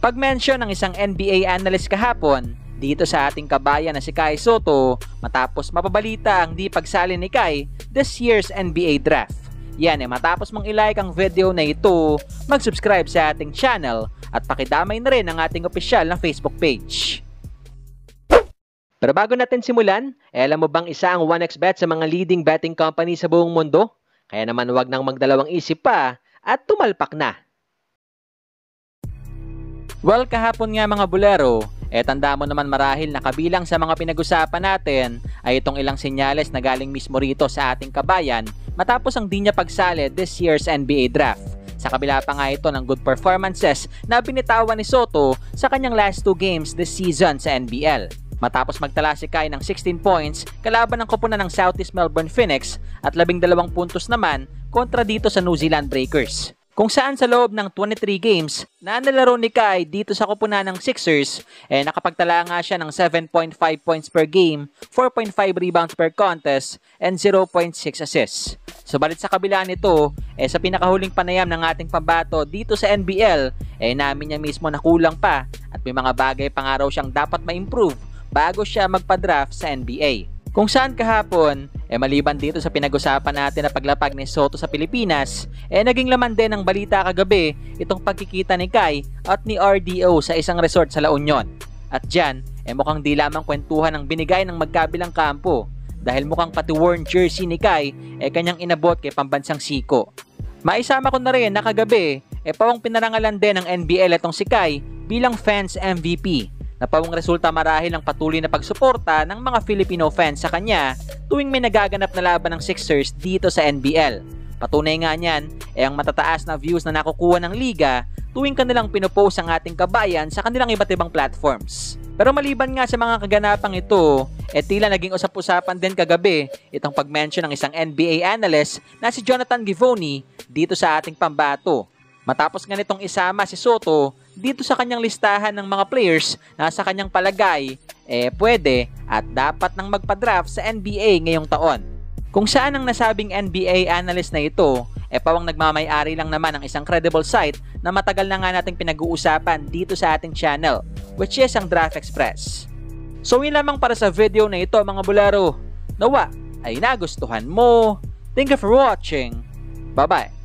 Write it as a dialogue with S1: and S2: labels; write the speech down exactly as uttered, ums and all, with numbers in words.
S1: Pag-mention ng isang N B A analyst kahapon dito sa ating kabayan na si Kai Sotto matapos mapabalita ang di pagsali ni Kai this year's N B A draft. Yan eh, matapos mong ilike ang video na ito, mag-subscribe sa ating channel at pakidamay na rin ang ating opisyal na Facebook page. Pero bago natin simulan, eh, alam mo bang isa ang one x bet sa mga leading betting company sa buong mundo? Kaya naman huwag nang magdalawang isip pa at tumalpak na. Well, kahapon nga mga Bolero, eh tanda mo naman marahil na kabilang sa mga pinag-usapan natin ay itong ilang senyales na galing mismo rito sa ating kabayan matapos ang di niya pagsali this year's N B A draft. Sa kabila pa nga ito ng good performances na binitawan ni Sotto sa kanyang last two games this season sa N B L. Matapos magtala si Kai ng sixteen points kalaban ng koponan ng Southeast Melbourne Phoenix at labing dalawang puntos naman kontra dito sa New Zealand Breakers. Kung saan sa loob ng twenty-three games na nalaro ni Kai dito sa koponan ng Sixers, eh nakapagtala nga siya ng seven point five points per game, four point five rebounds per contest, and zero point six assists. Subalit sa kabila nito, eh sa pinakahuling panayam ng ating Pambato dito sa N B L, eh namin niya mismo na kulang pa at may mga bagay pa nga raw siyang dapat ma-improve bago siya magpa-draft sa N B A. Kung saan kahapon, eh maliban dito sa pinag-usapan natin na paglapag ni Sotto sa Pilipinas, eh naging laman din ng balita kagabi itong pagkikita ni Kai at ni R D O sa isang resort sa La Union. At dyan, eh mukhang di lamang kwentuhan ang binigay ng magkabilang kampo dahil mukhang pati worn jersey ni Kai eh kanyang inabot kay pambansang siko. Maisama ko na rin na kagabi, eh pawang pinarangalan din ng N B L itong si Kai bilang fans M V P. Na pawang resulta marahil ng patuloy na pagsuporta ng mga Filipino fans sa kanya tuwing may nagaganap na laban ng Sixers dito sa N B L. Patunay nga niyan ay ang matataas na views na nakukuha ng liga tuwing kanilang pinopost ang ating kabayan sa kanilang iba't ibang platforms. Pero maliban nga sa mga kaganapang ito, eh tila naging usap-usapan din kagabi itong pag-mention ng isang N B A analyst na si Jonathan Givony dito sa ating Pambato. Matapos nga nitong isama si Sotto dito sa kanyang listahan ng mga players na sa kanyang palagay, eh pwede at dapat nang magpa-draft sa N B A ngayong taon. Kung saan ang nasabing N B A analyst na ito, eh pawang nagmamay-ari lang naman ng isang credible site na matagal na nga nating pinag-uusapan dito sa ating channel, which is ang Draft Express. So yun lamang para sa video na ito mga Bolero. Nawa ay nagustuhan mo. Thank you for watching. Bye-bye.